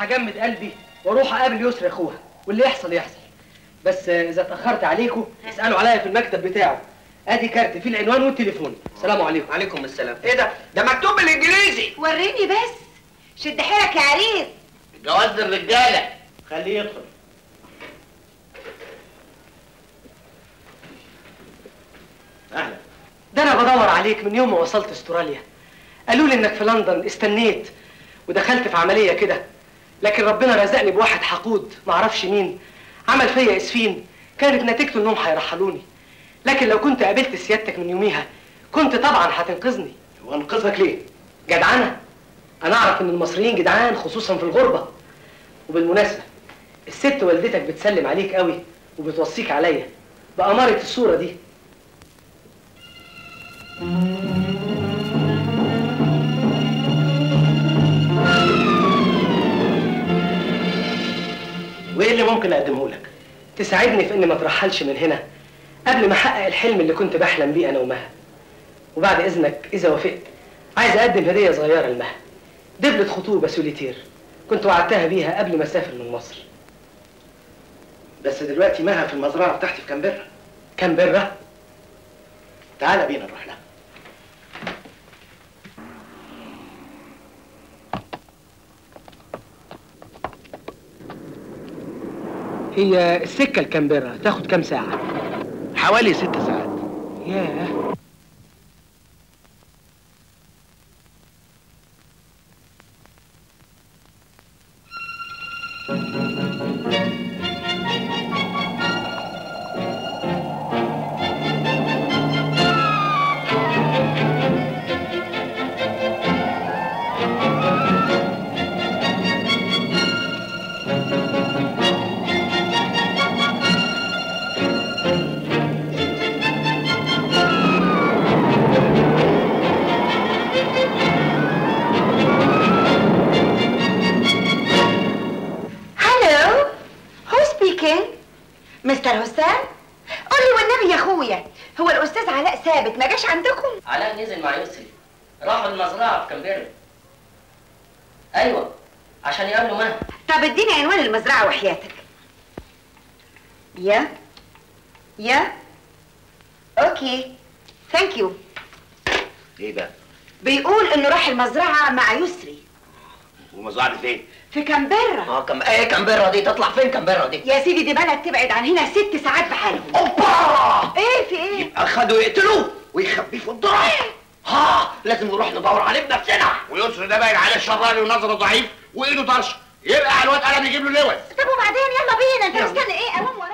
هجمد قلبي واروح اقابل يسري اخوها، واللي يحصل يحصل. بس اذا اتاخرت عليكم اسالوا عليا في المكتب بتاعه. ادي كارت فيه العنوان والتليفون. السلام عليكم. وعليكم السلام. ايه ده مكتوب بالانجليزي. وريني بس. شد حيلك يا عريس. جواز الرجاله. خليه يدخل. اهلا. ده انا بدور عليك من يوم ما وصلت استراليا. قالوا لي انك في لندن، استنيت ودخلت في عمليه كده، لكن ربنا رزقني بواحد حقود معرفش مين، عمل فيا اسفين كانت نتيجته انهم هيرحلوني. لكن لو كنت قابلت سيادتك من يوميها كنت طبعا هتنقذني. وانقذك ليه؟ جدعنه. انا اعرف ان المصريين جدعان خصوصا في الغربه. وبالمناسبه الست والدتك بتسلم عليك قوي وبتوصيك عليا بأمارة الصوره دي. وايه اللي ممكن اقدمه لك؟ تساعدني في اني ما اترحلش من هنا قبل ما احقق الحلم اللي كنت بحلم بيه انا ومها. وبعد اذنك اذا وافقت عايز اقدم هديه صغيره لمها، دبلة خطوبه سوليتير كنت وعدتها بيها قبل ما اسافر من مصر. بس دلوقتي مها في المزرعه بتاعتي في كامبرا. كامبرا؟ تعالى بينا نروح لها. هي السكه لكامبرا تاخد كام ساعه؟ حوالي 6 ساعات. ياه. مستر حسام؟ قولي والنبي يا اخويا، هو الاستاذ علاء ثابت ما جاش عندكم؟ علاء نزل مع يسري، راحوا المزرعه في كامبرا. ايوه عشان يقابلوا مها. طب اديني عنوان المزرعه وحياتك. يا اوكي ثانك يو. ايه بقى؟ بيقول انه راح المزرعه مع يسري. ومزرعه فين؟ في كامبرا. ايه كامبرا دي؟ تطلع فين كامبرا دي؟ يا سيدي دي بلد تبعد عن هنا 6 ساعات بحالهم. اوبا! ايه في ايه؟ يبقى خدوا يقتلوه ويخبيه في الضرع. لازم نروح ندور عليه بنفسنا. ويسري ده باين عليه شراني ونظره ضعيف وايده طرشه، يبقى على الواد قلم يجيب له لوز. طب وبعدين يلا بينا، انت مستني ايه؟ قوم ورايا.